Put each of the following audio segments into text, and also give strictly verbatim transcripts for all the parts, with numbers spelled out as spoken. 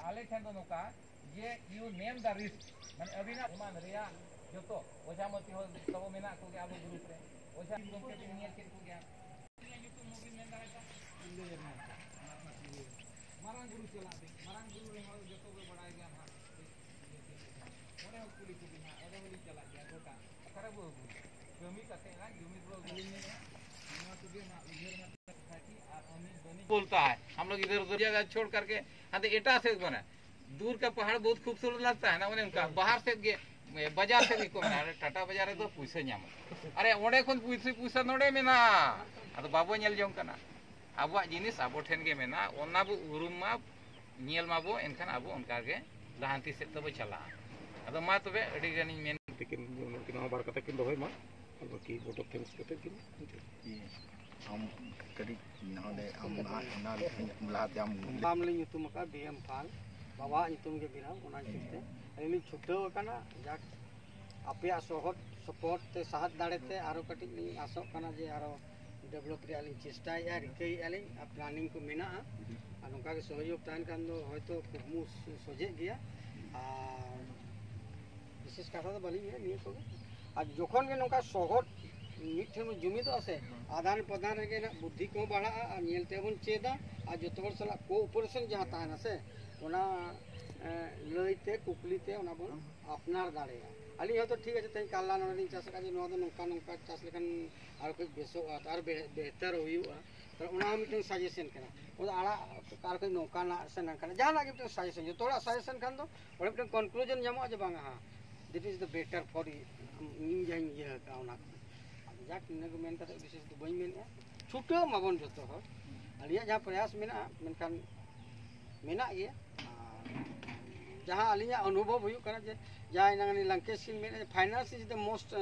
आले ठेन दो नोका ये यू नेम द रिस्क माने अबिना एमान रिया जोतो ओझामती हो तबो मेना को के आबो ग्रुप रे ओझा गोमके बिन नियर के को गया ये यूट्यूब मूवी में दायका इंदे जमा मारांग गुरु चला दे मारांग गुरु रे हो जोतो को बड़ा गया हां ओने हो पुलिस को बिना ओदे वाली चला गया गोटा करे बो जमी कते ना जमी बो गुलिंग में ना तो भी ना उधर में खाती और हमें दोनों बोलता है हम लोग इधर उधर जगह छोड़ करके हां एटा से बना दूर का पहाड़ बहुत खूबसूरत लगता है ना उन्हें उनका बाहर से बाजार से भी को अरे टाटा बाजार तो पैसा नाम अरे ओडे खन पैसा पैसा नोडे मेना अद बाबो नेल जों कना आबो जिनिस आबो ठेन गे मेना ओना बो उरुम मा नेल माबो एनखान आबो उनका के लहांती से तब चला अद मा तबे अडी गानी मेन तिकिन किन बार कथा किन दोय मा अब की फोटो थैंक्स कते किन हम करी नोडे हम ना लाते हम नाम ले युतुम का बीएम फाल बाबा युतुम के बिना ओना चिते अली छुटो कना जाक आपे सहत सपोर्ट ते साथ दाड़े ते आरो कटी नी आसो कना जे आरो डेवलप रे आली चेष्टा या रिकई आली प्लानिंग को मेना आ नोका के सहयोग तान कान दो होयतो कुमु सोजे गया आ विशेष कथा तो बली है निये को आज जोखन के नोका सहत मिठे में जुमी तो आसे आदान प्रदान रे ना बुद्धि को बढ़ा आ नेलते बन चेदा आ जतोर सला कोऑपरेशन जहां ताना से ओना लइते कुकलीते ओना बन अपनार दाड़े अली हो तो ठीक है तई काला नोनी चास का जे नो दो नोका नोका चास लेकन आर कोई बेसो आर बेहतर होयुआ तो ओना हम मिटन सजेशन करा ओ आड़ा कार कोई नोका ना से ना कना जाना के मिटन सजेशन जो तोड़ा सजेशन खान दो ओले मिटन कंक्लूजन जामो जे बांगा हां this is the better for इन जाइन ये का ओना जाक ने को मेन कते विशेष तो बई मेन छुटो माबन जतो हो अलिया जहां प्रयास मेना मेनखान मेना ये जहां अलिया अनुभव हुई करना जे जहां नंगनी लंकेश सिंह में फाइनेंस इज द मोस्ट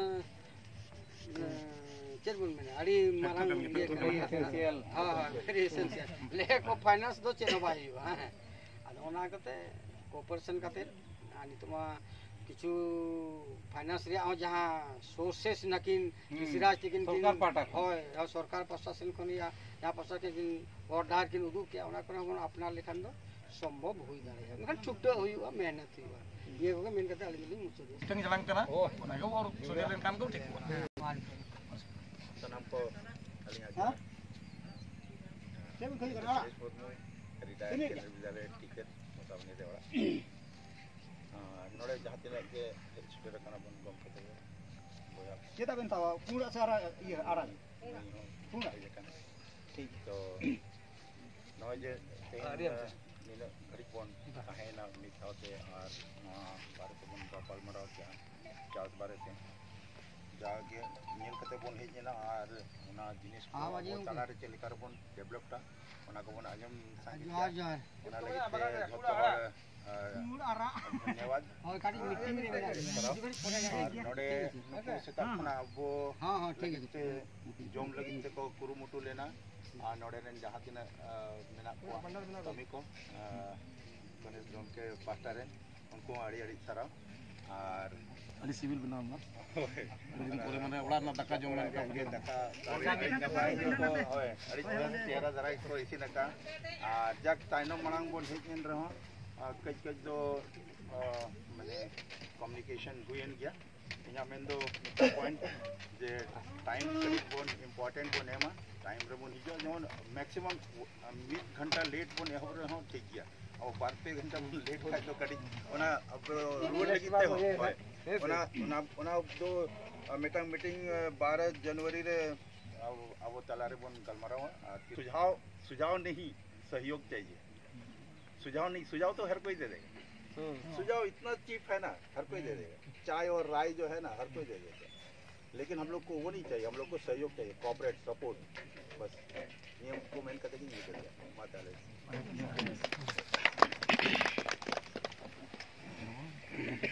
चेरबुन में अड़ी मारंग ये एसेंशियल हां हां वेरी एसेंशियल ले को फाइनेंस दो चेनो बाई हां आ ओना कते कोऑपरेशन कते आनी तुमा किछु फाइनेंस रे आ जहां सोर्सेस नकिन कृषिराज तिकिन सरकार पाटा होय आ सरकार प्रशासन कोन या या प्रशासन के दिन ऑर्डर किन उदु के ओना कोन अपना लेखन दो संभव होई दाड़े मखन छुट्टो होयुआ मेहनत हुआ ये होगा मेन कथा अलि मुचो दे ठंग जलांग कना ओना को और सोले लेन कान को ठीक हुआ सनाम को अलिया हां केम खली करा रिटायर के विद्यालय टिकट मोसावने देवा नोड़े जहां तिना के स्टूडेंट कना बन गम कते बोया केता बेन तावा पूरा सारा ये आरा पूरा ठीक तो नोय जे नीला घड़ी बन कहेना मिथाते और बारे को बन पाल मराव क्या चास बारे से जागे नील कते बन हेजना और ओना जिनिस को चला रे चली कर बन डेवलपटा ओना को बन आजम हां यार ओना लगे जोतो धन्यवाद और काटी मीटिंग रे नोडे सेता खना वो हां हां ठीक है जोम लगी ते को कुरुमुटु लेना आ नोडे रेन जहां तिना मेना को कमी को गणेश जोम के पास्टर रे उनको आड़ी आड़ी सारा और अली सिविल बनाव ना लेकिन पूरे माने ओड़ा ना दका जोम ना के दका को होय आड़ी चेहरा जरा को इसी नका आ जक ताइनो मणांग बोन हेन रहो कच कच दो माने कम्युनिकेशन हुएन गया इना मेन दो पॉइंट जे टाइम करीब बोन इंपोर्टेंट बोन एमा टाइम रे बोन हिजो जोन मैक्सिमम मिड घंटा लेट बोन एहो रे हो ठीक गया और बार पे घंटा बोन लेट खाय तो कडी ओना अब रोड लगिते हो ओना ओना ओना दो मीटिंग मीटिंग बारह जनवरी रे अब तला रे बोन गलमराव सुझाव सुझाव नहीं सहयोग चाहिए सुझाव नहीं सुझाव तो हर कोई दे देगा सुझाव इतना चीप है ना हर कोई दे देगा चाय और राय जो है ना हर कोई दे देगा लेकिन हम लोग को वो नहीं चाहिए हम लोग को सहयोग चाहिए कॉर्पोरेट सपोर्ट बस ये हमको मेन कहते हैं कि नहीं माता